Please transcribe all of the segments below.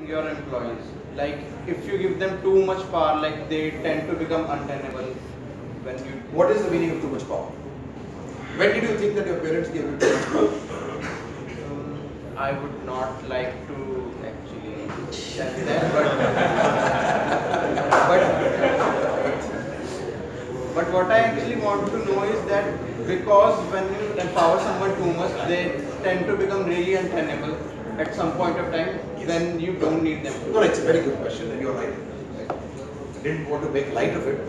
your employees. Like if you give them too much power, like they tend to become untenable. When you What is the meaning of too much power? When did you think that your parents gave you too much power? I would not like to actually tell that, but what I actually want to know is that because when you empower someone too much, they tend to become really untenable at some point of time when you don't need them. No, it's a very good question, and you're right. I didn't want to make light of it,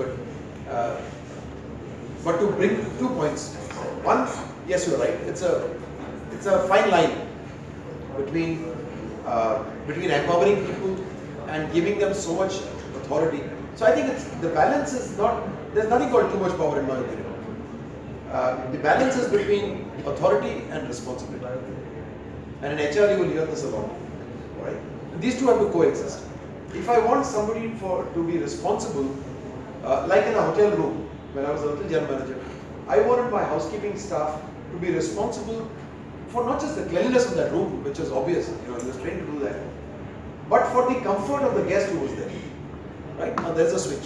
but to bring 2 points. One, yes, you're right. It's a fine line between empowering people and giving them so much authority. So I think the balance is not. There's nothing called too much power in my opinion. The balance is between authority and responsibility. And in HR you will hear this a lot, right? These two have to coexist. If I want somebody to be responsible, like in a hotel room, when I was a hotel general manager, I wanted my housekeeping staff to be responsible for not just the cleanliness of that room, which is obvious, he was trained to do that, but for the comfort of the guest who was there. Right? Now there's a switch.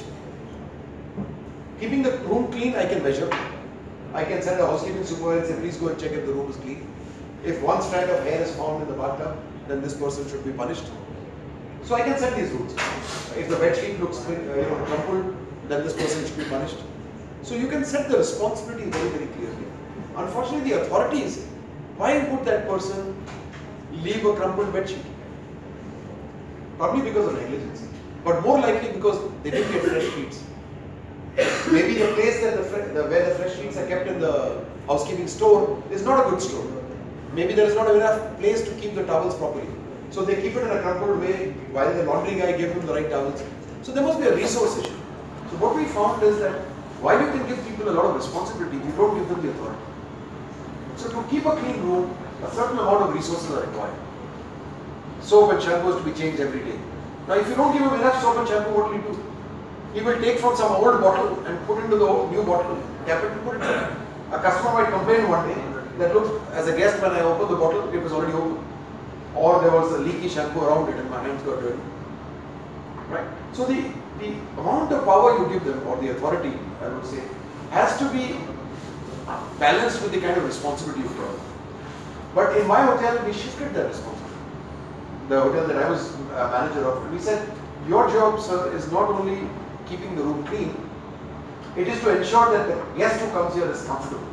Keeping the room clean, I can measure. I can send a housekeeping supervisor and say, please go and check if the room is clean. If one strand of hair is found in the bathtub, then this person should be punished. So I can set these rules. If the bed sheet looks crumpled, then this person should be punished. So you can set the responsibility very, very clearly. Unfortunately, the authorities, why would that person leave a crumpled bed sheet? Probably because of negligence, but more likely because they didn't get fresh sheets. Maybe the place that where the fresh sheets are kept in the housekeeping store is not a good store. Maybe there is not enough place to keep the towels properly. So they keep it in a crumpled way while the laundry guy gave them the right towels. So there must be a resource issue. So what we found is that while you can give people a lot of responsibility, you don't give them the authority. So to keep a clean room, a certain amount of resources are required. Soap and shampoo is to be changed every day. Now if you don't give him enough soap and shampoo, what will he do? He will take from some old bottle and put into the new bottle, cap it and put it in. A customer might complain one day that look, as a guest when I opened the bottle, it was already open. Or there was a leaky shampoo around it and my hands got dirty. Right? So the amount of power you give them, or the authority, I would say, has to be balanced with the kind of responsibility you give them. But in my hotel, we shifted that responsibility. The hotel that I was manager of, we said, your job, sir, is not only keeping the room clean, it is to ensure that the guest who comes here is comfortable.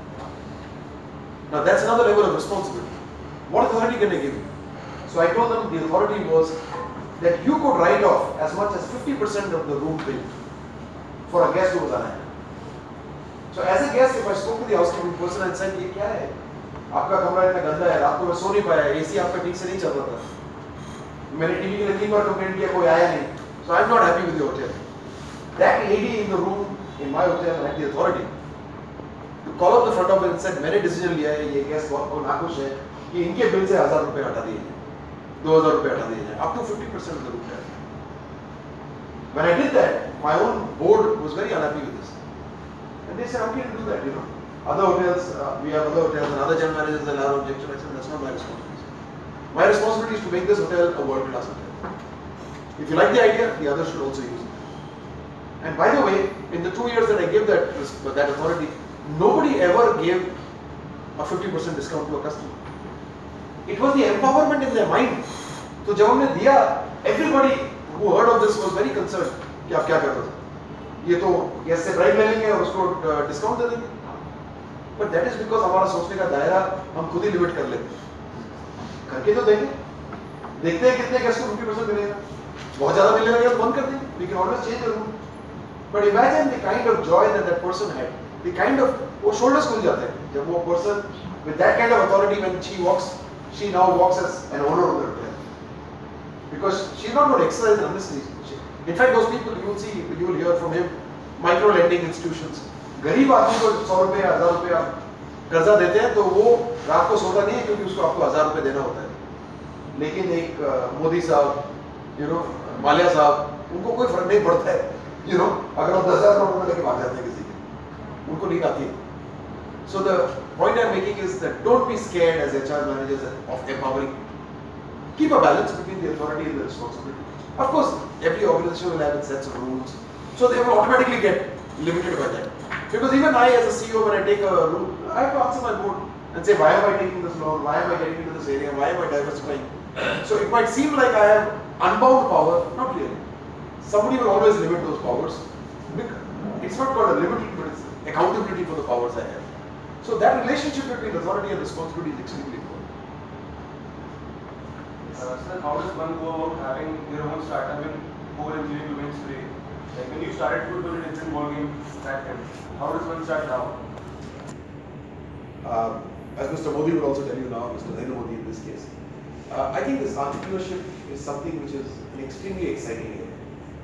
Now that's another level of responsibility. What authority can I give you? So I told them the authority was that you could write off as much as 50% of the room bill for a guest who was unhappy. So as a guest, if I spoke to the housekeeping person and said, "ये क्या है? आपका कमरा इतना गंदा है, रात को मैं सो नहीं पाया, AC आपका ठीक से नहीं चल रहा था, मैंने टीवी के लिए 3 बार कंप्लेंट किया, कोई आया नहीं, so I'm not happy with the hotel." That lady in the room in my hotel had the authority to call up the front office and said, मैंने decision लिया है, ये guest बहुत नाखुश है, कि इनके बिल से 1000 रुपए हटा दिए जाए, 2000 रुपए हटा दिए जाए, up to 50% of the room tax. When I did that, my own board was very unhappy with this. And they said, how can you do that, Other hotels, we have other hotels and other general managers that have objection. I said, that's not my responsibility. My responsibility is to make this hotel a world-class hotel. If you like the idea, the others should also use it. And by the way, in the 2 years that I gave that authority, nobody ever gave a 50% discount to a customer. It was the empowerment in their mind. So जब हमने दिया, everybody who heard of this was very concerned कि आप क्या कर रहे हो? ये तो guest से bribe ले लेंगे और उसको discount दे देंगे. But that is because हमारा सोचने का दायरा हम खुद ही limit कर लेते हैं. करके तो देखें, देखते हैं कितने guest को 50% मिलेगा. बहुत ज़्यादा मिलेगा या बंद कर देंगे. We can always change the rule. But imagine the kind of joy that person had. The kind of वो shoulders खुल जाते हैं जब वो person with that kind of authority, when she now walks as an owner of the hotel. Because she's not going to exercise in honesty. In fact, those people you will hear from him, micro lending institutions. गरीब आदमी को 100 रुपए 1000 रुपए आप कर्जा देते हैं तो वो रात को सोता नहीं है क्योंकि उसको आपको 1000 रुपए देना होता है. लेकिन एक मोदी साहब, माल्या साहब, उनको कोई फर्क नहीं पड़ता है. अगर वो 10,000 रुपए लेके भाग जाते हैं किसी के, उनको नींद आती है. So the point I'm making is that don't be scared as HR managers of empowering. keep a balance between the authority and the responsibility. Of course, every organization will have its sets of rules, so they will automatically get limited by that. Because even I, as a CEO, when I take a rule, I have to answer my board and say, why am I taking this loan? Why am I getting into this area? Why am I diversifying? So it might seem like I have unbound power, not really. Somebody will always limit those powers. It's not called a limiting, but it's accountability for the powers I have. So that relationship between authority and responsibility is extremely important. Sir, how does one go about having their own startup in core engineering domains today? Like when you started, it was a different ballgame back then. How does one start now? As Mr. Modi will also tell you now, Mr. Narendra Modi in this case, I think this entrepreneurship is something which is an extremely exciting area.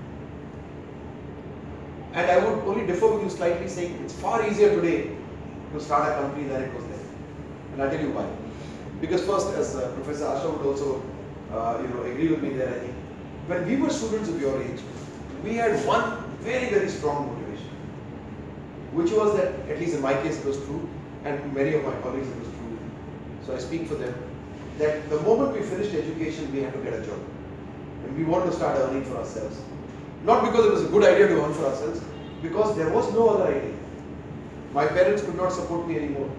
And I would only differ with you slightly, saying it's far easier today to start a company than it was then. And I'll tell you why. Because first, as Professor Asha would also agree with me there, I think, when we were students of your age, we had one very, very strong motivation, which was that, at least in my case, it was true, and many of my colleagues it was true. So I speak for them, that the moment we finished education, we had to get a job. And we wanted to start earning for ourselves. Not because it was a good idea to earn for ourselves, because there was no other idea. My parents could not support me anymore.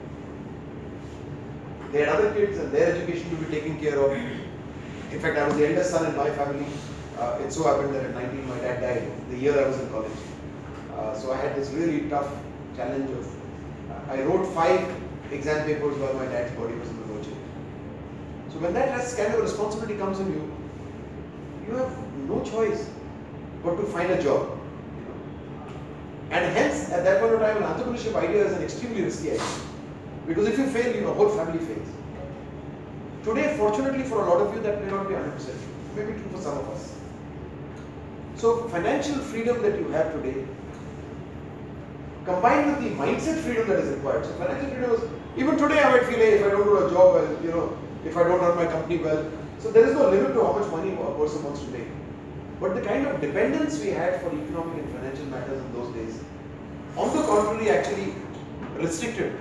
They had other kids and their education to be taken care of. In fact, I was the eldest son in my family. It so happened that at 19 my dad died the year I was in college. So I had this really tough challenge of, I wrote 5 exam papers while my dad's body was in the mortuary. So when that kind of responsibility comes on you, you have no choice but to find a job. And hence, at that point of time, an entrepreneurship idea is an extremely risky idea. Because if you fail, your whole family fails. Today, fortunately for a lot of you, that may not be 100% true. It may be true for some of us. So, financial freedom that you have today, combined with the mindset freedom that is required. So, financial freedom is, even today I might feel, hey, if I don't do a job well, if I don't run my company well. So, there is no limit to how much money a person wants to make. But the kind of dependence we had for economic and financial matters in those days, on the contrary, actually restricted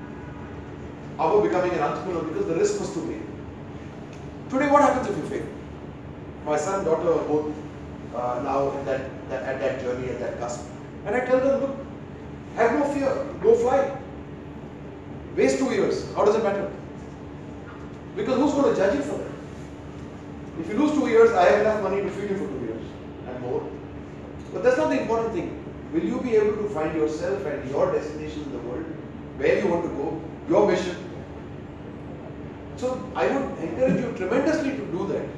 our becoming an entrepreneur because the risk was too big. Today, what happens if you fail? My son, daughter are both now at that journey, at that cusp. And I tell them, look, have no fear, go fly. Waste 2 years, how does it matter? Because who's going to judge you for that? If you lose 2 years, I have enough money to feed you for 2 years and more. But that's not the important thing. Will you be able to find yourself and your destination in the world, where you want to go, your mission? So I would encourage you tremendously to do that.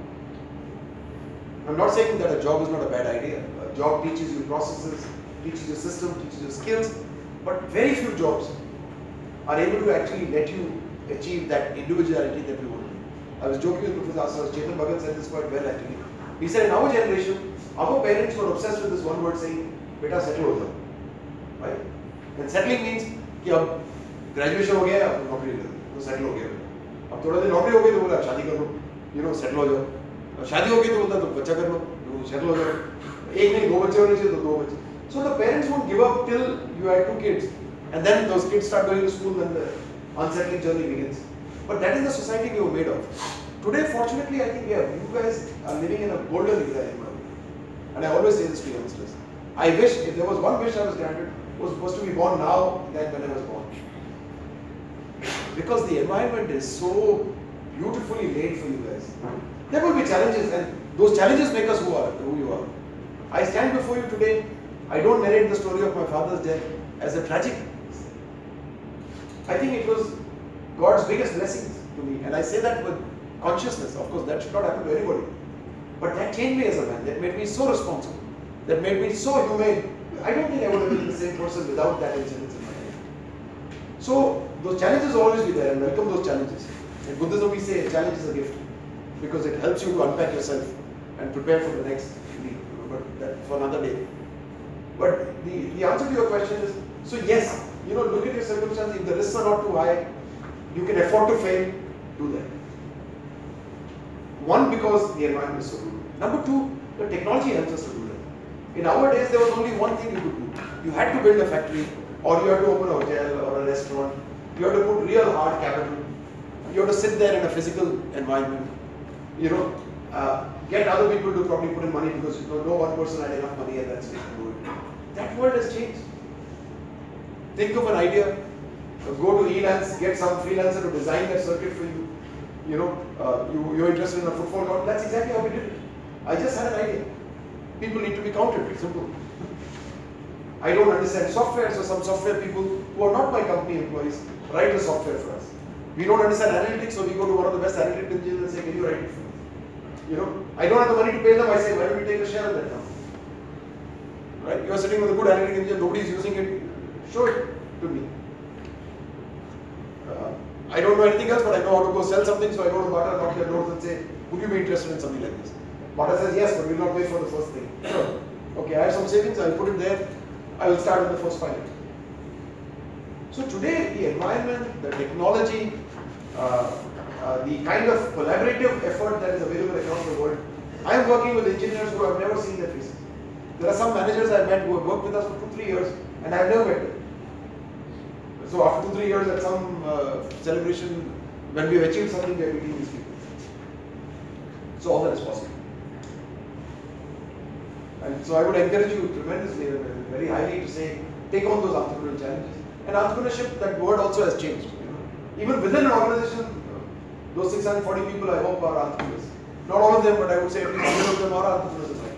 I'm not saying that a job is not a bad idea. A job teaches you processes, teaches you system, teaches you skills, but very few jobs are able to actually let you achieve that individuality that we want to do. I was joking with Professor Asar, Chetan Bhagat said this quite well actually. He said in our generation, our parents were obsessed with this one word saying, beta settle ho jao. Right? And settling means कि अब graduation हो गया अब नौकरी ले लो, तो settle हो गया. अब थोड़ा दिन नौकरी हो गई तो बोला शादी कर लो, settle हो जाओ. अब शादी हो गई तो बोलता तो बच्चा कर लो, settle हो जाओ. एक नहीं 2 बच्चे होने चाहिए तो 2 बच्चे. So the parents won't give up till you have 2 kids, and then those kids start going to school and the unsettling journey begins. But that is the society we were made of. Today, fortunately, I think you guys are living in a golden era in my opinion. And I always say this to youngsters. I wish, if there was one wish I was granted, was supposed to be born now than when I was born. Because the environment is so beautifully made for you guys. There will be challenges, and those challenges make us who you are. I stand before you today. I don't narrate the story of my father's death as a tragic. I think it was God's biggest blessings to me, and I say that with consciousness. Of course, that should not happen to anybody. But that changed me as a man. That made me so responsible. That made me so humane. I don't think I would have been the same person without that incident in my life. So those challenges will always be there, and welcome those challenges. In Buddhism, we say a challenge is a gift because it helps you to unpack yourself and prepare for the next week, but that for another day. But the answer to your question is, so yes, look at your circumstances. If the risks are not too high, you can afford to fail, do that. One, because the environment is so good. Number two, the technology helps us to do that. In our days, there was only one thing you could do. You had to build a factory, or you had to open a hotel or a restaurant. You had to put real hard capital. You had to sit there in a physical environment. you know, get other people to probably put in money because no one person had enough money at that stage to do it. That world has changed. Think of an idea, go to Elance, get some freelancer to design that circuit for you. You know, you're interested in a football ground. That's exactly how we did it. I just had an idea. People need to be counted. It's simple. I don't understand software, so some software people who are not my company employees write the software for us. We don't understand analytics, so we go to one of the best analytics engineers and say, can you write it for us? You know, I don't have the money to pay them. I say, why don't we take a share of that now? Right? You are sitting with a good analytic engineer, nobody is using it. Show it to me. I don't know anything else, but I know how to go sell something, so I go to Bata, knock their doors and say, would you be interested in something like this? Bata says yes, but we will not pay for the first thing. Sure. Okay, I have some savings, I'll put it there. I will start with the first pilot. So today, the environment, the technology, the kind of collaborative effort that is available across the world. I am working with engineers who have never seen their faces. There are some managers I have met who have worked with us for 2-3 years and I have never met them. So after 2-3 years at some celebration, when we have achieved something, we are meeting these people. So all that is possible. And so I would encourage you tremendously, very highly to say, take on those entrepreneurial challenges. And entrepreneurship, that word also has changed. You know? Even within an organization, those 640 people I hope are entrepreneurs. Not all of them, but I would say at least 100 of them are entrepreneurs.